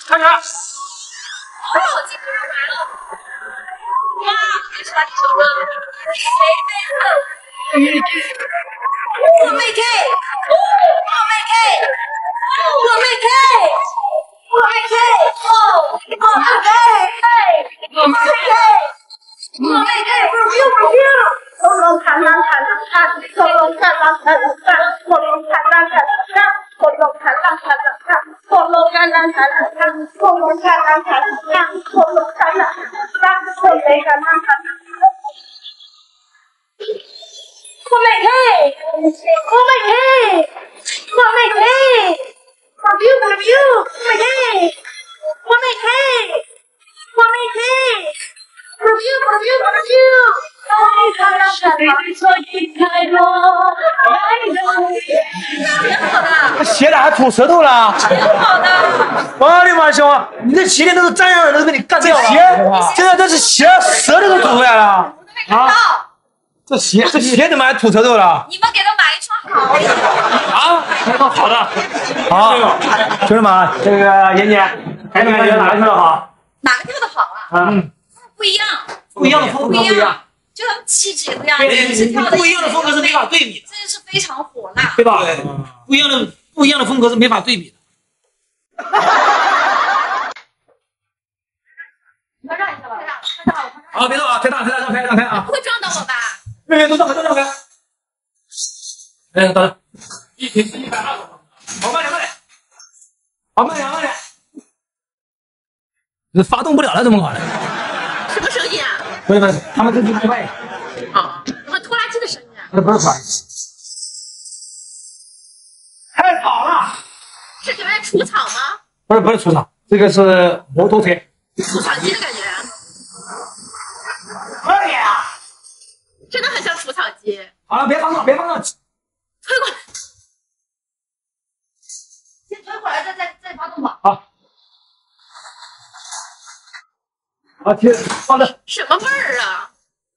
开始。 哦，今天又来了！哇，开始吧，这首歌。我没 K， 我没 K， 我没 K， 我没 K， 我没 K， 我没 K， 我没 K， 喉咙弹弹弹弹，喉咙弹弹弹弹，喉咙弹弹弹弹，喉咙弹弹弹弹，喉咙弹弹弹弹，喉咙弹弹弹弹，喉咙弹弹弹弹，喉咙弹弹弹弹。我没 K， 我没 K， 我没 K， review， 我没 K， 我没 K， 我没 K。review。 写的还吐舌头了， 挺好的。 我的妈兄，你这鞋都是这样的，都被你干掉了。这是鞋舌头都吐出来了啊！这鞋怎么还吐舌头了？ 你们给他买一双好一点啊，买双好的。好，兄弟们，这个妍妍，感觉哪个跳的好？ 哪个跳的好啊？不一样， 不一样的风格不一样。 就他们气质也不一样，跳的不一样的风格是没法对比的， 真的是非常火辣， 对吧？不一样的风格是没法对比的。 你们让一下吧，太大了， 好，别动啊，太大啊！ 不会撞到我吧？ 别都让开。哎，等等，1瓶是120，好慢点，好慢点。这发动不了了，怎么搞的？ 什么声音啊？ 不是，他们这是另外一个。 啊，什么拖拉机的声音啊？ 不是拖拉机，太吵了。 是你们在除草吗？ 不是除草，这个是摩托车。 除草机的感觉啊？ 快点啊！ 真的很像除草机。 好了，别放动， 推过来。先推过来，再发动吧。 好。好，贴放这。 什么味儿啊？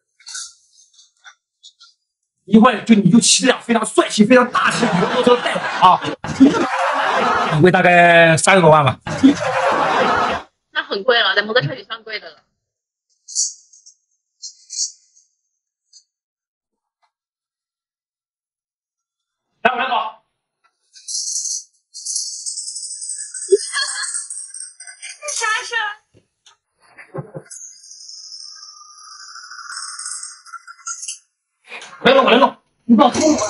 一会儿你就骑这辆非常帅气、非常大气的摩托车带我啊！很贵，大概30多万吧。 那很贵了，在摩托车里算贵的了。 来，我来搞。 啥声？ 来弄，你不要冲我。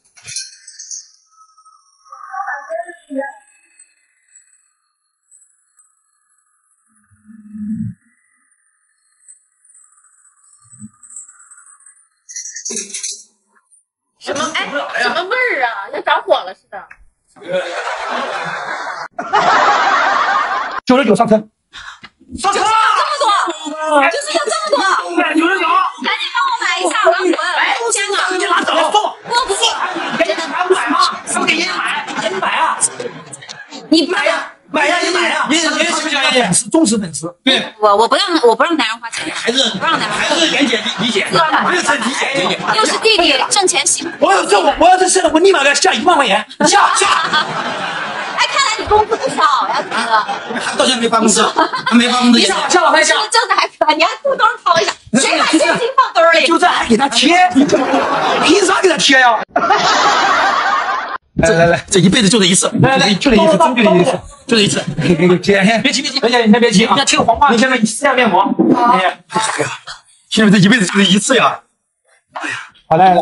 什么？哎，什么味儿啊？要着火了似的。 99上车。上车！ 这么多，就是要这么多。 99， 赶紧帮我买一下，我要滚。天哪！ 你拉走， 我不， 真的还不买吗？还不给爷爷买？爷爷买啊！ 你买呀， 买呀！爷爷喜不喜欢爷爷？是忠实粉丝。对， 我不让男人花钱， 还是不让男人花钱。 还是妍姐理解，没有这理解理解。 又是弟弟挣钱辛苦。 我要是我立马给他下1万块钱，下。 哎，看来你工资不少呀，哥。 还到现在没发工资，还没发工资。 你下我还下。 挣的还可以，你还裤兜掏一下，谁把现金放兜里？ 就这还给他贴，凭啥给他贴呀？来， 这一辈子就这一次， 来，就这一次，真就这一次， 就这一次。 别急，小姐，你先别急啊，贴个黄瓜，你先试下面膜。哎呀， 兄弟，这一辈子就这一次呀！ 哎呀，好来，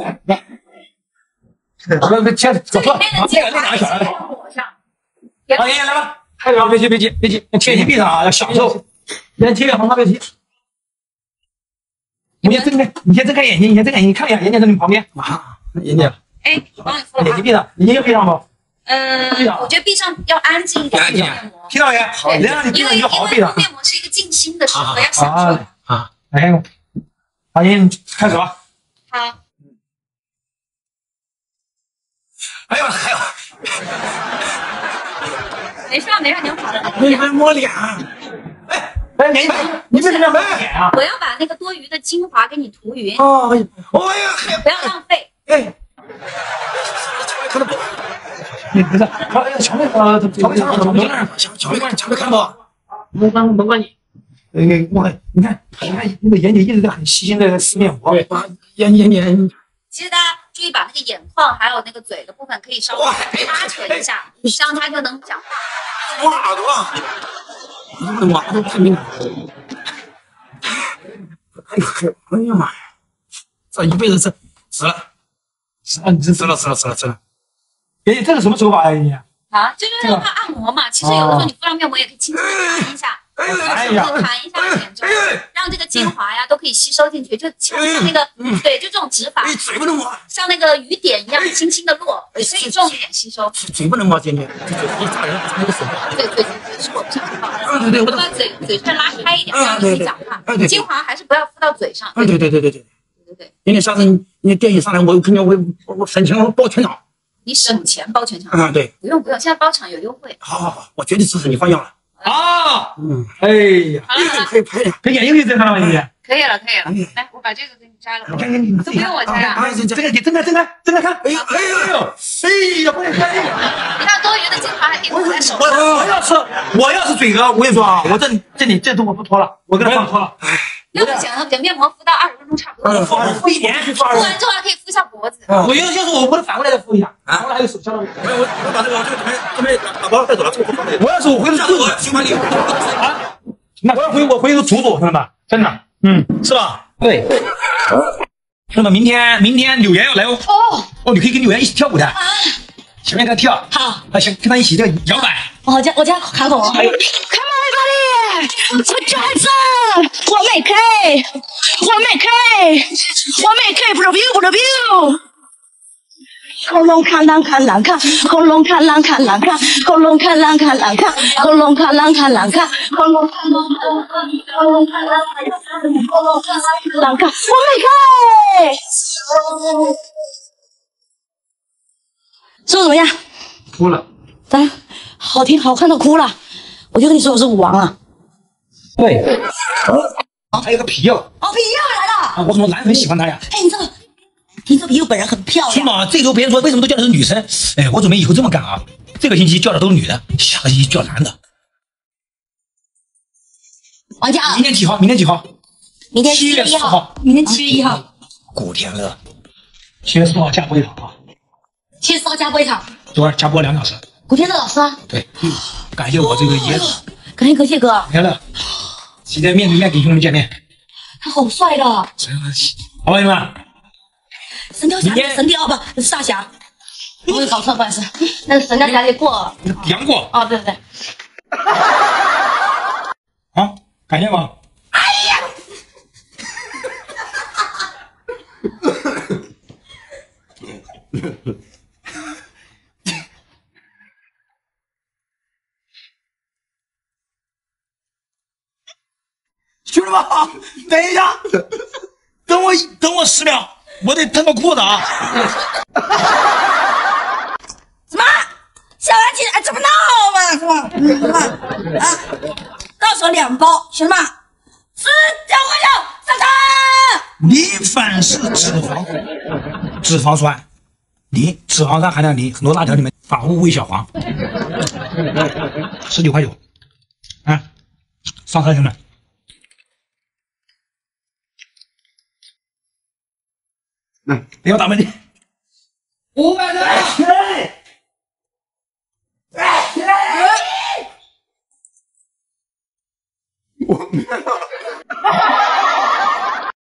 别贴，走，那两个小的。好，爷爷来吧，开始啊，别急，贴你臂上啊，要享受。先贴个黄瓜，别急。你先睁开眼睛，你看一下，妍妍在你旁边。 啊，妍姐。 哎，我帮你敷了。 眼睛闭上，眼睛又闭上不？ 我觉得闭上要安静一点，敷面膜。 听到没？好，能让你闭上你就好好闭上。 面膜是一个静心的时刻，要享受。 来，好，妍妍开始吧。 好。 哎呦，还有。 没事，你要好的。 你们摸脸。 哎，你为什么要摸脸啊？ 我要把那个多余的精华给你涂匀。 哦， 哎呀， 不要浪费。 哎，不是，瞧没看不？ 甭管你。 你看那个妍姐一直在很细心的撕面膜。 对，妍。 其实大家注意把那个眼眶还有那个嘴的部分可以稍微拉扯一下，这样他就能讲话。 我耳朵啊，我耳朵太敏感。哎呀妈呀！这一辈子死了。你真死了。 妍姐，这是什么手法呀，妍姐？ 啊，就是让它按摩嘛。其实有的时候你敷上面膜也可以轻轻的弹一下，弹一下眼周，让这个精华呀都可以吸收进去，就像那个对，就这种指法， 嘴不能摸， 像那个雨点一样轻轻的落，可以重一点吸收。 嘴不能摸，姐姐，你打人那个手。 对，是我不小心放的。 对， 我把嘴唇拉开一点，这样你可以讲话。精华还是不要敷到嘴上。 对。姐姐，下次你电影上来，我肯定我省钱，我包全场。 你省钱包全场？ 对。 不用，现在包场有优惠。 好，我绝对支持你，放心了。 啊，哎呀， 可以拍点， 可以眼睛可以睁开了吗，妍姐？ 可以了。来，我把这个给你摘了。都不用我摘啊。 这个你睁开看。哎呀，不能看。 你看多余的精华还可以抹在手上。 我要是嘴哥，我跟你说啊，我这里这都我不脱了，我给他放脱了。 那不行，给面膜敷到20分钟差不多。 敷一年去敷敷完之后还可以敷一下脖子。 我要是我反过来再敷一下，反过来还有手相当于。 我把这个准备把包带走了， 我要是我回头住我循环里啊，那我回头煮，兄弟们，真的，是吧？对。那么明天柳岩要来哦。你可以跟柳岩一起跳舞的。前面跟他跳。 好。 行，跟他一起这个摇摆。 我家喊口。Come on everybody, put your hands up. 我没 K, 不 review。恐龙看狼看，恐龙看狼看，恐龙看狼看，恐龙看狼看，恐龙看狼看，我没 K。说怎么样？ 哭了。 咱好听好看的哭了。我就跟你说我是舞王啊。 对。还有个皮佑。 皮佑来了。 我怎么男粉喜欢他呀？ 你知道听说皮佑本人很漂亮。 是吗？这周别人说为什么都叫的是女生？我准备以后这么干啊。这个星期叫的都是女的，下个星期叫男的。 王佳。 明天几号？明天7月4号。 明天7月1号。 古天乐。 7月4号加播一场啊。 7月4号加播一场。 昨儿加播2小时。 古天乐老师啊。 对。感谢我这个爷子。 感谢哥。 古天乐。期待面对面跟兄弟见面。 他好帅的。好朋友们。 神雕侠侣，神雕不是大侠，我搞错，不好意思，那是神雕侠侣过杨过。 对。 好，感谢吗？哎呀！兄弟们，等一下，等我10秒。我得腾个裤子啊！ 什么？小杨姐，怎么闹嘛？是吧？到手2包，兄弟们，吃掉快点，上场！ 米饭是脂肪酸，脂肪酸含量低，很多辣条里面反物为小黄，19.9块啊！上车，兄弟们。不要打门的，500的，我